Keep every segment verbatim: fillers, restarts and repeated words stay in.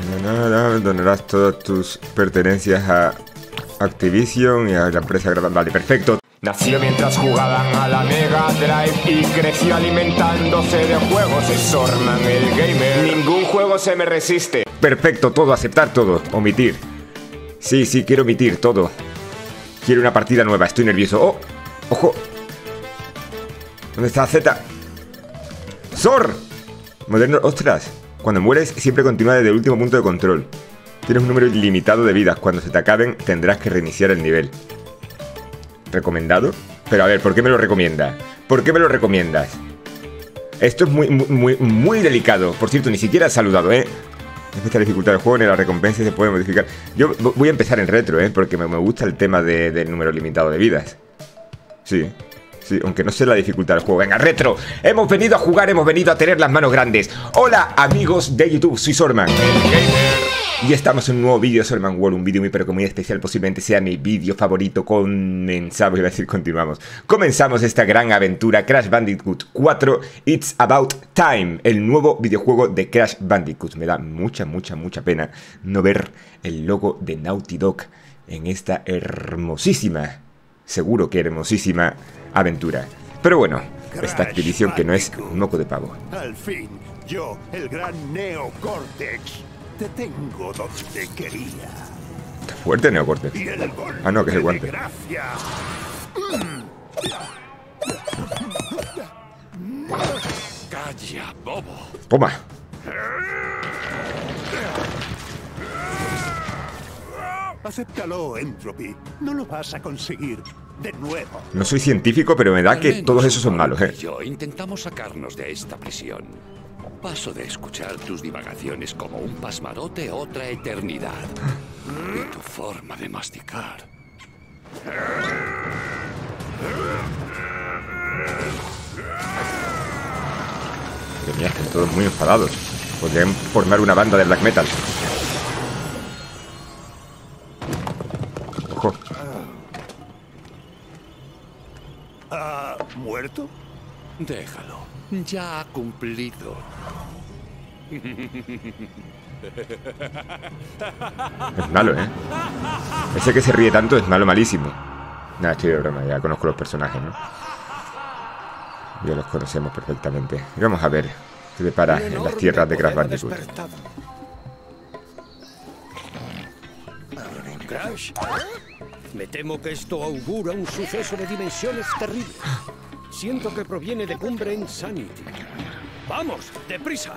Nada, donarás todas tus pertenencias a Activision y a la empresa grande. Vale, perfecto. Nació mientras jugaban a la Mega Drive y creció alimentándose de juegos. Es Sorman el gamer. Ningún juego se me resiste. Perfecto, todo, aceptar todo. Omitir. Sí, sí, quiero omitir todo. Quiero una partida nueva, estoy nervioso. ¡Oh! ¡Ojo! ¿Dónde está Z? ¡Sor! Moderno... ¡Ostras! Cuando mueres, siempre continúa desde el último punto de control. Tienes un número ilimitado de vidas. Cuando se te acaben, tendrás que reiniciar el nivel. ¿Recomendado? Pero a ver, ¿por qué me lo recomiendas? ¿Por qué me lo recomiendas? Esto es muy, muy, muy delicado. Por cierto, ni siquiera has saludado, ¿eh? Esta dificultad del juego, ni la recompensa se puede modificar. Yo voy a empezar en retro, ¿eh? Porque me, me gusta el tema de, del número limitado de vidas. Sí, sí, aunque no sé la dificultad del juego. Venga, retro. Hemos venido a jugar, hemos venido a tener las manos grandes. Hola, amigos de YouTube, soy Sorman, el gamer. Y estamos en un nuevo vídeo de Sorman World, un vídeo muy pero que muy especial, posiblemente sea mi vídeo favorito. Comenzamos, iba a decir continuamos. Comenzamos esta gran aventura, Crash Bandicoot cuatro, It's About Time, el nuevo videojuego de Crash Bandicoot. Me da mucha, mucha, mucha pena no ver el logo de Naughty Dog en esta hermosísima, seguro que hermosísima aventura. Pero bueno, esta expedición que no es un moco de pavo. Al fin, yo, el gran Neo Cortex, te tengo donde quería. Está fuerte Neo Cortex. Y el golpe Ah, no, que es el de guante. gracia. Calla, bobo. Toma. Acéptalo, Entropy. No lo vas a conseguir de nuevo. No soy científico, pero me da que Al menos todos esos son malos, ¿eh? Yo intentamos sacarnos de esta prisión. Paso de escuchar tus divagaciones como un pasmarote otra eternidad. Y tu forma de masticar. Madre mía, están todos muy enfadados. Podrían formar una banda de black metal. Ojo. ¿Ha muerto? Déjalo. Ya ha cumplido. Es malo, ¿eh? Ese que se ríe tanto es malo, malísimo. Nada, estoy de broma, ya conozco los personajes, ¿no? Ya los conocemos perfectamente. Y vamos a ver qué depara en las tierras de Crash Bandicoot. Crash, me temo que esto augura un suceso de dimensiones terribles. Siento que proviene de Cumbre Insanity. ¡Vamos, deprisa!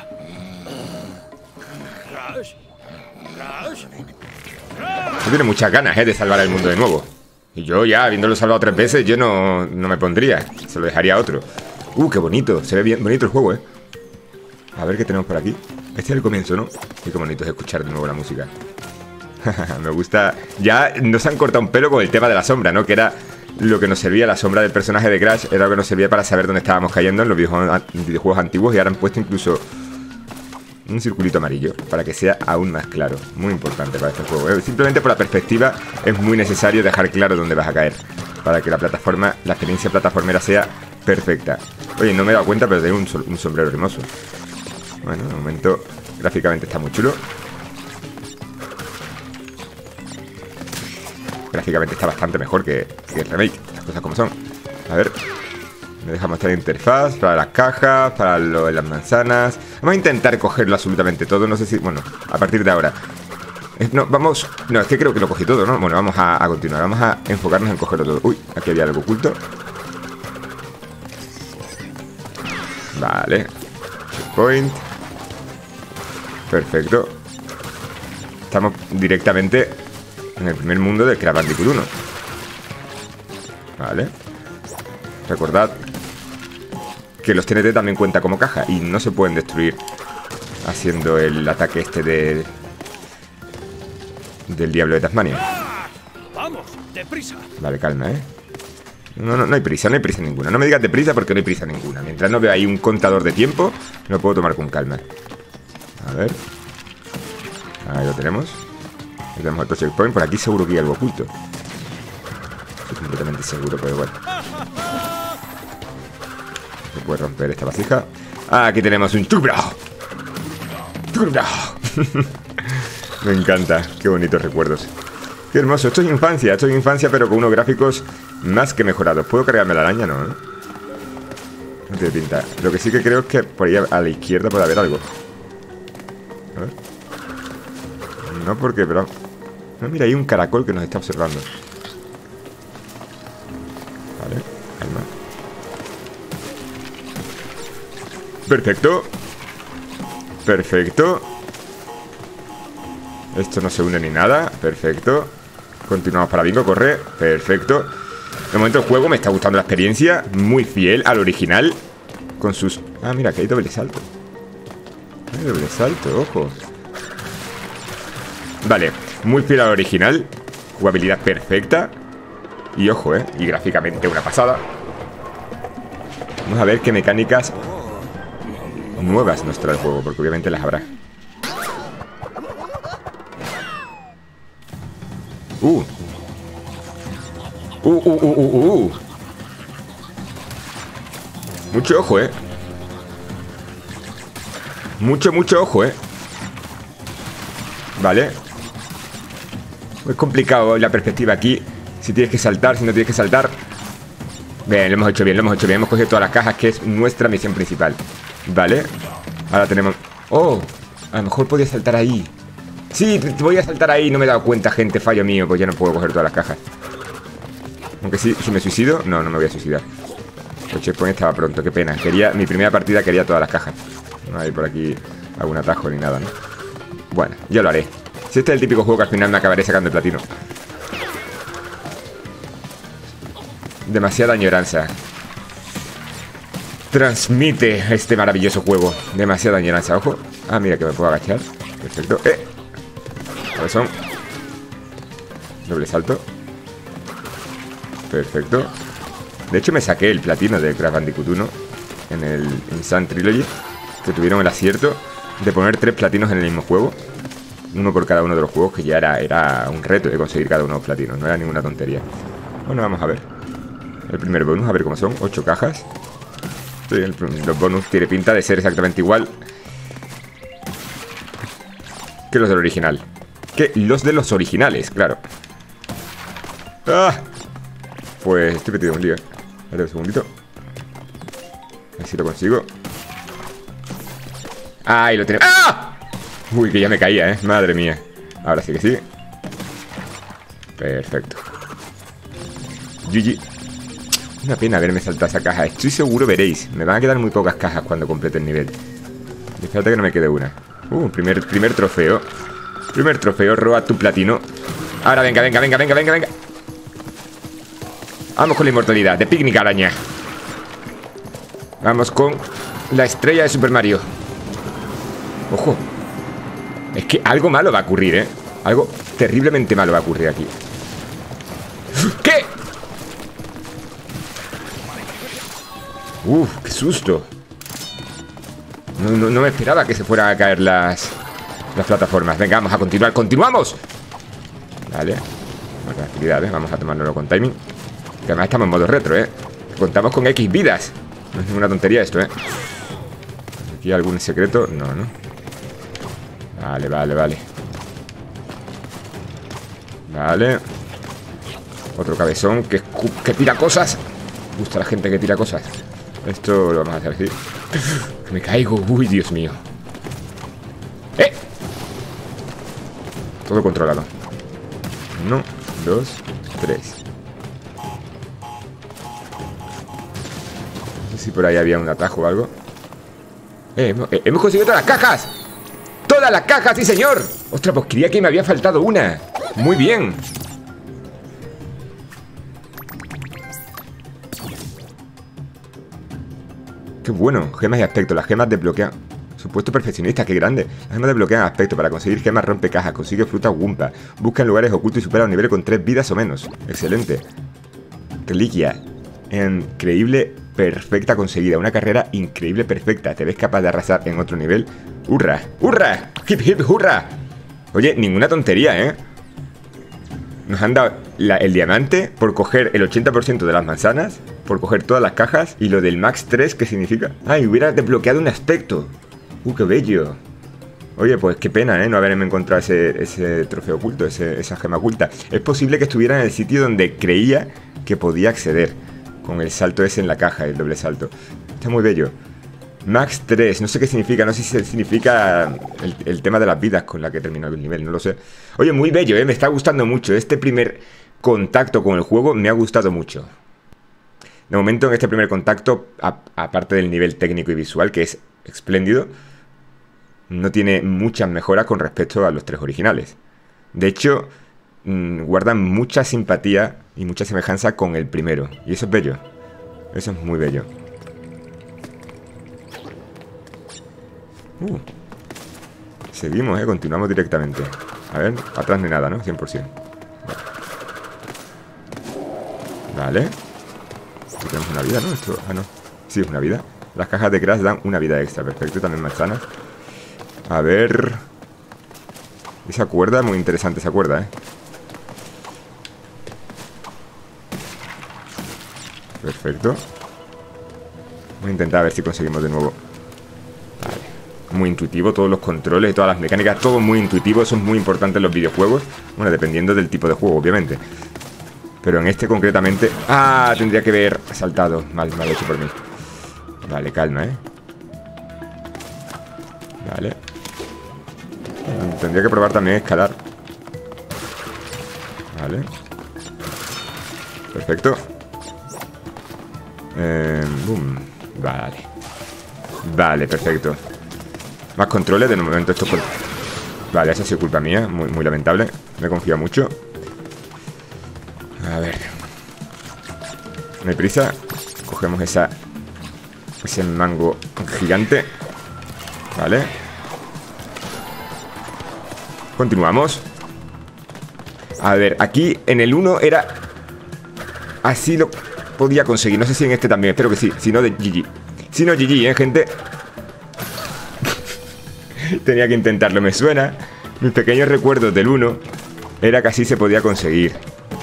Crash, Crash, Tú tienes muchas ganas, ¿eh? De salvar el mundo de nuevo. Y yo ya, habiéndolo salvado tres veces, yo no, no me pondría. Se lo dejaría a otro. Uh, qué bonito. Se ve bien bonito el juego, ¿eh? A ver qué tenemos por aquí. Este es el comienzo, ¿no? Y qué bonito es escuchar de nuevo la música. Me gusta. Ya nos han cortado un pelo con el tema de la sombra, ¿no? Que era lo que nos servía, la sombra del personaje de Crash. Era lo que nos servía para saber dónde estábamos cayendo en los videojuegos, videojuegos antiguos. Y ahora han puesto incluso un circulito amarillo para que sea aún más claro. Muy importante para este juego. Simplemente por la perspectiva es muy necesario dejar claro dónde vas a caer, para que la plataforma, la experiencia plataformera sea perfecta. Oye, no me he dado cuenta, pero tengo un, un sombrero hermoso. Bueno, de momento gráficamente está muy chulo. Gráficamente está bastante mejor que, que el remake, las cosas como son. A ver, me deja mostrar la interfaz para las cajas, para lo de las manzanas. Vamos a intentar cogerlo absolutamente todo. No sé si, bueno, a partir de ahora es, no, vamos, no, es que creo que lo cogí todo, ¿no? Bueno, vamos a, a continuar, vamos a enfocarnos en cogerlo todo. Uy, aquí había algo oculto. Vale, checkpoint. Perfecto. Estamos directamente en el primer mundo de Crash Bandicoot uno. Vale. Recordad que los T N T también cuentan como caja y no se pueden destruir haciendo el ataque este de del diablo de Tasmania. ¡Vamos, deprisa! Vale, calma, ¿eh? No, no, no hay prisa, no hay prisa ninguna. No me digas deprisa porque no hay prisa ninguna. Mientras no veo ahí un contador de tiempo, lo puedo tomar con calma. A ver. Ahí lo tenemos. Ahí tenemos otro checkpoint. Por aquí seguro que hay algo oculto. Estoy completamente seguro, pero igual. Se puede romper esta vasija. Ah, aquí tenemos un Turbro. Turbro. Me encanta, qué bonitos recuerdos. Qué hermoso, esto es infancia, esto es infancia, pero con unos gráficos más que mejorados. ¿Puedo cargarme la araña? No, ¿eh? No tiene pinta. Lo que sí que creo es que por ahí a la izquierda puede haber algo. A ver. No, porque, pero... No, mira, hay un caracol que nos está observando. Vale, calma. Perfecto. Perfecto. Esto no se une ni nada. Perfecto. Continuamos para bingo, corre. Perfecto. De momento el juego me está gustando la experiencia. Muy fiel al original. Con sus... Ah, mira, que hay doble salto. Hay doble salto, ojo. Vale, muy fiel al original. Jugabilidad perfecta. Y ojo, eh, y gráficamente una pasada. Vamos a ver qué mecánicas nuevas nos trae el juego, porque obviamente las habrá. Uh. Uh, uh, uh, uh, uh. Mucho ojo, eh. Mucho, mucho ojo, eh. Vale. Es complicado la perspectiva aquí. Si tienes que saltar, si no tienes que saltar. Bien, lo hemos hecho bien, lo hemos hecho bien. Hemos cogido todas las cajas, que es nuestra misión principal. Vale. Ahora tenemos... Oh, a lo mejor podía saltar ahí. Sí, voy a saltar ahí. No me he dado cuenta, gente, fallo mío. Pues ya no puedo coger todas las cajas. Aunque sí, si me suicido, no, no me voy a suicidar. El checkpoint estaba pronto, qué pena. Quería, mi primera partida quería todas las cajas. No hay por aquí algún atajo ni nada, ¿no? Bueno, ya lo haré. Si este es el típico juego que al final me acabaré sacando el platino. Demasiada añoranza transmite este maravilloso juego. Demasiada añoranza, ojo. Ah, mira que me puedo agachar. Perfecto, eh cabezón. Doble salto. Perfecto. De hecho me saqué el platino de Crash Bandicoot uno en el Insane Trilogy, que tuvieron el acierto de poner tres platinos en el mismo juego. Uno por cada uno de los juegos, que ya era, era un reto de conseguir cada uno de los platinos. No era ninguna tontería. Bueno, vamos a ver el primer bonus, a ver cómo son. Ocho cajas. Sí, el, los bonus tiene pinta de ser exactamente igual que los del original. Que los de los originales, claro. ¡Ah! Pues estoy metido en un lío. A ver, un segundito. A ver si lo consigo. ¡Ahí lo tenemos! ¡Ah! Uy, que ya me caía, ¿eh? Madre mía. Ahora sí que sí. Perfecto. G G. Una pena haberme saltado esa caja. Estoy seguro, veréis. Me van a quedar muy pocas cajas cuando complete el nivel. Y falta que no me quede una. Uh, primer, primer trofeo. Primer trofeo, roba tu platino. Ahora venga, venga, venga, venga, venga, venga. Vamos con la inmortalidad de Picnic Araña. Vamos con la estrella de Super Mario. Ojo. Es que algo malo va a ocurrir, ¿eh? Algo terriblemente malo va a ocurrir aquí. ¿Qué? Uf, qué susto. No, no, no me esperaba que se fueran a caer las Las plataformas. Venga, vamos a continuar. ¡Continuamos! Vale. Con tranquilidad, ¿eh? Vamos a tomárnoslo con timing. Que además estamos en modo retro, ¿eh? Contamos con X vidas. No es ninguna tontería esto, ¿eh? ¿Aquí algún secreto? No, no. Vale, vale, vale. Vale. Otro cabezón que, que tira cosas. Me gusta la gente que tira cosas. Esto lo vamos a hacer así. Que me caigo. Uy, Dios mío. ¡Eh! Todo controlado. Uno, dos, tres. No sé si por ahí había un atajo o algo. Eh, hemos, eh, hemos conseguido todas las cajas. ¡Todas las cajas, sí señor! Ostras, pues creía que me había faltado una. Muy bien. Qué bueno, gemas y aspecto. Las gemas desbloquean. Supuesto perfeccionista, qué grande. Las gemas desbloquean aspecto. Para conseguir gemas rompe cajas. Consigue fruta Wumpa. Busca en lugares ocultos y supera un nivel con tres vidas o menos. Excelente. Reliquia. Increíble, perfecta conseguida. Una carrera increíble, perfecta. ¿Te ves capaz de arrasar en otro nivel? ¡Hurra! ¡Hurra! ¡Hip, hip, hurra! Oye, ninguna tontería, ¿eh? Nos han dado la, el diamante por coger el ochenta por ciento de las manzanas, por coger todas las cajas. Y lo del max tres, ¿qué significa? ¡Ay, hubiera desbloqueado un aspecto! ¡Uh, qué bello! Oye, pues qué pena, ¿eh? No haberme encontrado ese, ese trofeo oculto, ese, esa gema oculta. Es posible que estuviera en el sitio donde creía que podía acceder. Con el salto ese en la caja, el doble salto. Está muy bello. Max tres, no sé qué significa. No sé si significa el, el tema de las vidas con la que he terminado el nivel, no lo sé. Oye, muy bello, ¿eh? Me está gustando mucho. Este primer contacto con el juego me ha gustado mucho. De momento, en este primer contacto, a, aparte del nivel técnico y visual, que es espléndido, no tiene muchas mejoras con respecto a los tres originales. De hecho, mmm, guardan mucha simpatía y mucha semejanza con el primero. Y eso es bello. Eso es muy bello. Uh. Seguimos, eh. Continuamos directamente. A ver, atrás ni nada, ¿no? cien por cien. Vale. Aquí tenemos una vida, ¿no? Esto... Ah, no. Sí, es una vida. Las cajas de Crash dan una vida extra. Perfecto, también manzanas. A ver... Esa cuerda, muy interesante esa cuerda, ¿eh? Perfecto. Vamos a intentar a ver si conseguimos de nuevo. Vale. Muy intuitivo, todos los controles, todas las mecánicas, todo muy intuitivo. Eso es muy importante en los videojuegos. Bueno, dependiendo del tipo de juego, obviamente. Pero en este concretamente... ¡Ah! Tendría que haber saltado. Mal, mal hecho por mí. Vale, calma, ¿eh? Vale. Tendría que probar también escalar. Vale. Perfecto. Eh, boom. Vale. Vale, perfecto. Más controles, de momento esto... Vale, eso ha sido culpa mía. Muy, muy lamentable. Me confío mucho. A ver. No hay prisa. Cogemos esa... Ese mango gigante. Vale. Continuamos. A ver, aquí en el uno era... Así lo podía conseguir. No sé si en este también, espero que sí. Si no, de G G. Si no, G G, ¿eh, gente? Tenía que intentarlo, me suena. Mis pequeños recuerdos del uno era que así se podía conseguir.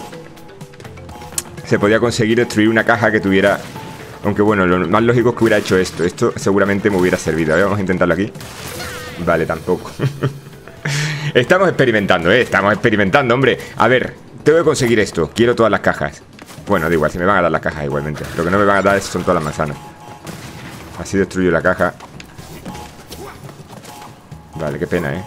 Se podía conseguir destruir una caja que tuviera... Aunque bueno, lo más lógico es que hubiera hecho esto. Esto seguramente me hubiera servido. A ver, vamos a intentarlo aquí. Vale, tampoco. Estamos experimentando, ¿eh? Estamos experimentando, hombre. A ver, tengo que conseguir esto. Quiero todas las cajas. Bueno, da igual, si me van a dar las cajas igualmente. Lo que no me van a dar son todas las manzanas. Así destruyo la caja. Vale, qué pena, ¿eh?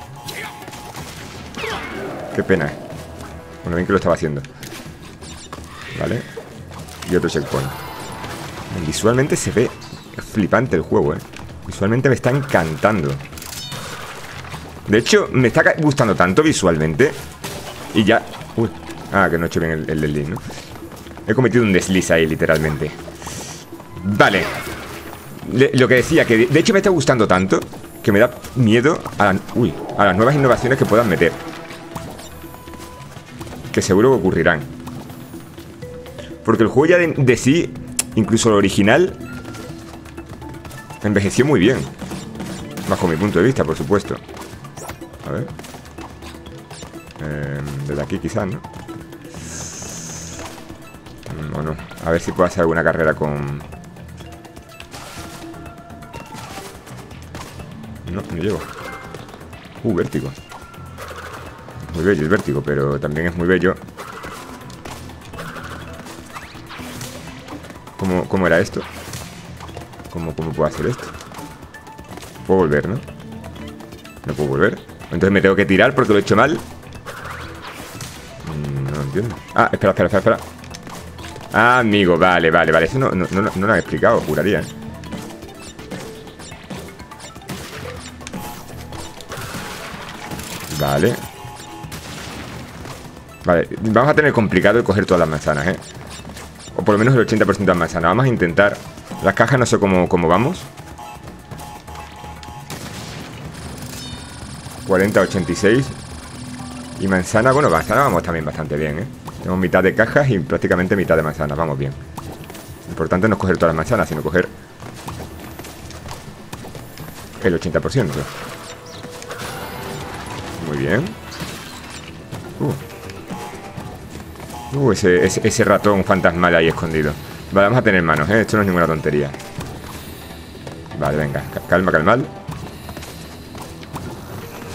Qué pena, ¿eh? Bueno, bien que lo estaba haciendo. Vale. Y otro checkpoint. Visualmente se ve flipante el juego, ¿eh? Visualmente me está encantando. De hecho, me está gustando tanto visualmente. Y ya... Uy. Ah, que no he hecho bien el, el desliz, ¿no? He cometido un desliz ahí, literalmente. Vale. Le, lo que decía, que de, de hecho me está gustando tanto que me da miedo a, la, uy, a las nuevas innovaciones que puedan meter. Que seguro que ocurrirán. Porque el juego ya de, de sí, incluso el original, envejeció muy bien. Bajo mi punto de vista, por supuesto. A ver. Eh, desde aquí quizás, ¿no? O no. A ver si puedo hacer alguna carrera con... No, no llego. Uh, vértigo. Muy bello el vértigo, pero también es muy bello. ¿Cómo, cómo era esto? ¿Cómo, ¿Cómo puedo hacer esto? Puedo volver, ¿no? No puedo volver. Entonces me tengo que tirar porque lo he hecho mal. No lo entiendo. Ah, espera, espera, espera, espera. Ah, amigo, vale, vale, vale. Eso no, no, no, no lo han explicado, juraría. Vale. Vale, vamos a tener complicado el coger todas las manzanas, ¿eh? O por lo menos el ochenta por ciento de las manzanas. Vamos a intentar. Las cajas no sé cómo, cómo vamos. cuarenta, ochenta y seis. Y manzana, bueno, manzana vamos también bastante bien, ¿eh? Tenemos mitad de cajas y prácticamente mitad de manzanas. Vamos bien. Lo importante no es coger todas las manzanas, sino coger el ochenta por ciento. Muy bien. Uh, uh ese, ese, ese ratón fantasmal ahí escondido. Vale, vamos a tener manos, ¿eh? Esto no es ninguna tontería. Vale, venga, calma, calma.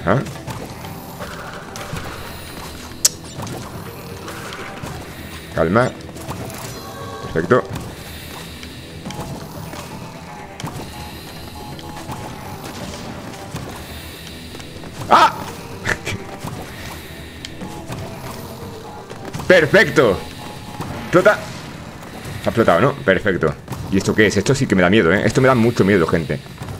¿Ah? Calma. Perfecto. ¡Ah! Perfecto. Explota. Ha explotado, ¿no? Perfecto. ¿Y esto qué es? Esto sí que me da miedo, ¿eh? Esto me da mucho miedo, gente.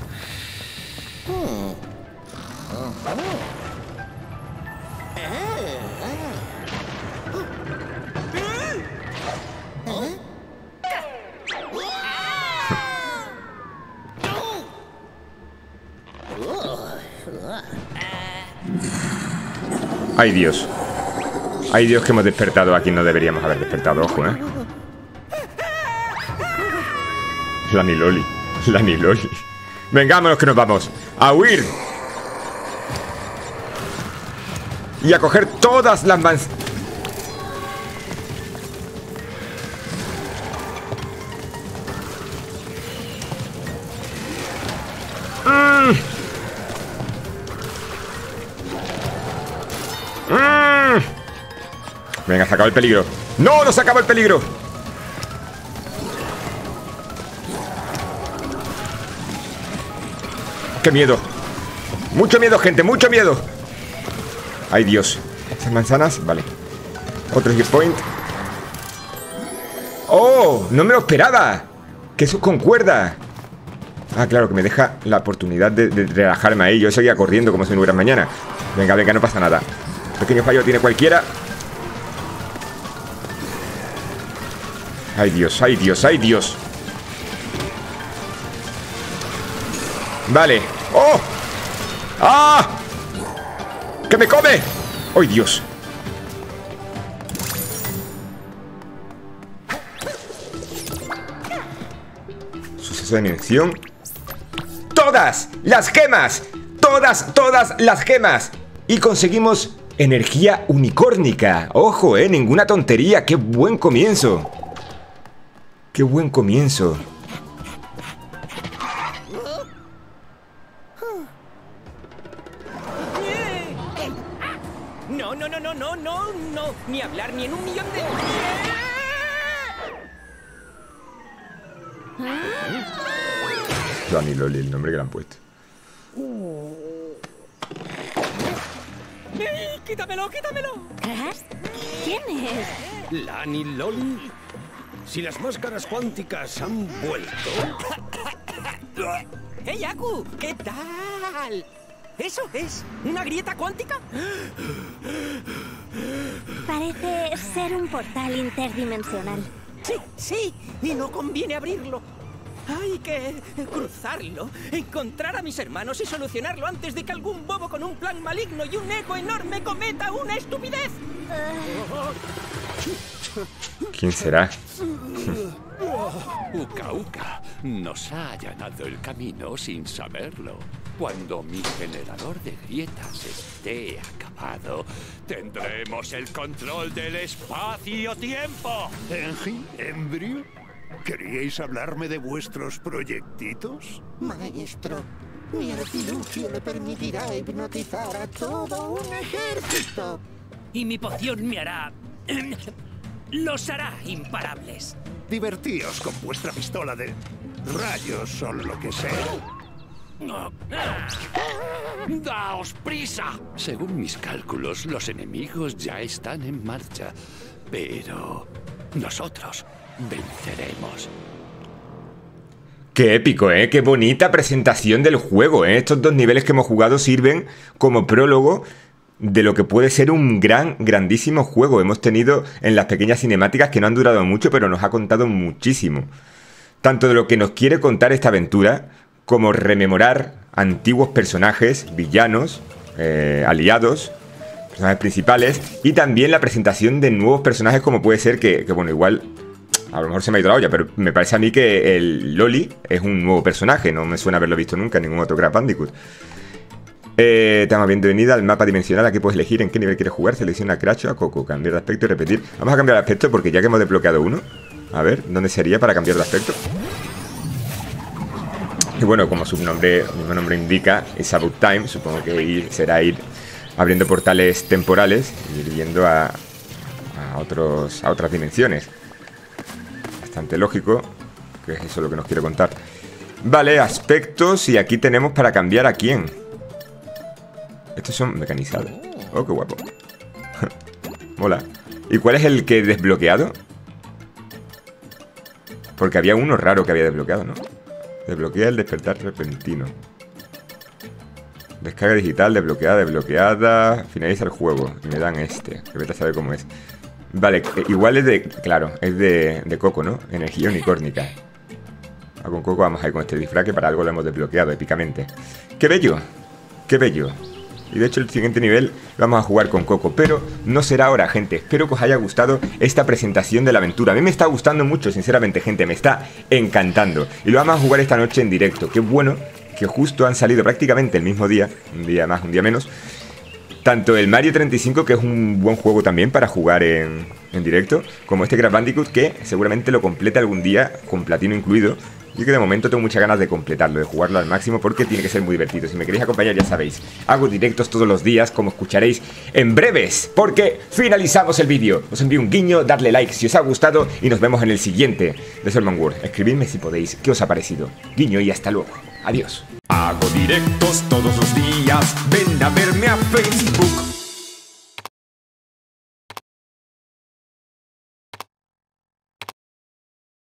Ay, Dios. Ay, Dios, que hemos despertado a quien no deberíamos haber despertado. Ojo, ¿eh? La Niloli. La Niloli. Vengámonos que nos vamos. A huir. Y a coger todas las manzanas. Mm. Mm. Venga, se acabó el peligro. ¡No, no se acabó el peligro! ¡Qué miedo! Mucho miedo, gente, mucho miedo. Ay, Dios. Esas manzanas, vale. Otro hit point. ¡Oh! ¡No me lo esperaba! Que eso concuerda. Ah, claro, que me deja la oportunidad de, de relajarme ahí. Yo seguía corriendo como si no hubiera mañana. Venga, venga, no pasa nada. Pequeño fallo tiene cualquiera. Ay, Dios, ay, Dios, ay, Dios. Vale. ¡Oh! ¡Ah! ¡Que me come! ¡Ay, Dios! Suceso de munición. ¡Todas las gemas! ¡Todas, todas las gemas! Y conseguimos energía unicórnica. ¡Ojo, eh! Ninguna tontería. ¡Qué buen comienzo! ¡Qué buen comienzo! No, no, no, no, no, no, no. Ni hablar ni en un millón de... La Niloli, el nombre que le han puesto. ¡Ey, quítamelo, quítamelo! ¿Crash? ¿Quién es? ¿La Niloli? Si las máscaras cuánticas han vuelto... ¡Hey, Aku! ¿Qué tal? ¿Eso es una grieta cuántica? Parece ser un portal interdimensional. Sí, sí, y no conviene abrirlo. Hay que cruzarlo, encontrar a mis hermanos y solucionarlo antes de que algún bobo con un plan maligno y un ego enorme cometa una estupidez. ¿Quién será? Uka Uka nos ha allanado el camino sin saberlo. Cuando mi generador de grietas esté acabado, tendremos el control del espacio-tiempo. ¿Engi? ¿Embrio? ¿Queríais hablarme de vuestros proyectitos? Maestro, mi artilugio le permitirá hipnotizar a todo un ejército. Y mi poción me hará... los hará imparables. Divertíos con vuestra pistola de rayos o lo que sea. ¡Daos prisa! Según mis cálculos, los enemigos ya están en marcha. Pero nosotros venceremos. Qué épico, ¿eh? Qué bonita presentación del juego, ¿eh? Estos dos niveles que hemos jugado sirven como prólogo de lo que puede ser un gran, grandísimo juego. Hemos tenido en las pequeñas cinemáticas que no han durado mucho, pero nos ha contado muchísimo. Tanto de lo que nos quiere contar esta aventura, como rememorar antiguos personajes, villanos, eh, aliados, personajes principales, y también la presentación de nuevos personajes como puede ser que, que, bueno, igual a lo mejor se me ha ido la olla, pero me parece a mí que el Loli es un nuevo personaje, no me suena haberlo visto nunca en ningún otro Crash Bandicoot. Eh, te damos bienvenida al mapa dimensional. Aquí puedes elegir en qué nivel quieres jugar. Selecciona a Crash o a Coco, cambiar de aspecto y repetir. Vamos a cambiar de aspecto porque ya que hemos desbloqueado uno, a ver, ¿dónde sería para cambiar de aspecto? Y bueno, como su nombre, el mismo nombre indica, es About Time. Supongo que ir, será ir abriendo portales temporales y ir yendo a, a, otros, a otras dimensiones. Bastante lógico, que es eso lo que nos quiero contar. Vale, aspectos, y aquí tenemos para cambiar a quién. Estos son mecanizados. Oh, qué guapo. Mola. ¿Y cuál es el que he desbloqueado? Porque había uno raro que había desbloqueado, ¿no? Desbloquea el despertar repentino. Descarga digital, desbloqueada, desbloqueada. Finaliza el juego. Y me dan este. Que vete a saber cómo es. Vale, igual es de... Claro, es de, de Coco, ¿no? Energía unicórnica. Ah, con Coco vamos a ir con este disfraz, que para algo lo hemos desbloqueado épicamente. ¡Qué bello! ¡Qué bello! Y de hecho el siguiente nivel vamos a jugar con Coco. Pero no será ahora, gente. Espero que os haya gustado esta presentación de la aventura. A mí me está gustando mucho, sinceramente, gente. Me está encantando. Y lo vamos a jugar esta noche en directo. Qué bueno que justo han salido prácticamente el mismo día. Un día más, un día menos. Tanto el Mario treinta y cinco, que es un buen juego también para jugar en, en directo, como este Crash Bandicoot, que seguramente lo complete algún día, con platino incluido. Yo que de momento tengo muchas ganas de completarlo, de jugarlo al máximo, porque tiene que ser muy divertido. Si me queréis acompañar, ya sabéis, hago directos todos los días, como escucharéis en breves, porque finalizamos el vídeo. Os envío un guiño, darle like si os ha gustado, y nos vemos en el siguiente de Swordman World. Escribidme si podéis qué os ha parecido. Guiño y hasta luego. Adiós. Hago directos todos los días, ven a verme a Facebook.